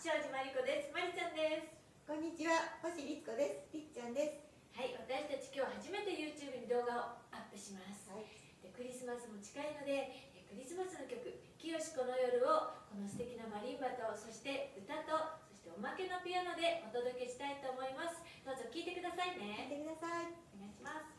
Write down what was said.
庄司真理子です。まりちゃんです。 こんにちは、星律子です。りっちゃんです。 はい、私たち今日初めて YouTube に動画をアップします。 はい、 でクリスマスも近いので、クリスマスの曲「きよしこの夜」をこの素敵なマリンバと、そして歌と、そしておまけのピアノでお届けしたいと思います。どうぞ聴いてくださいね。 聞いてください。 お願いします。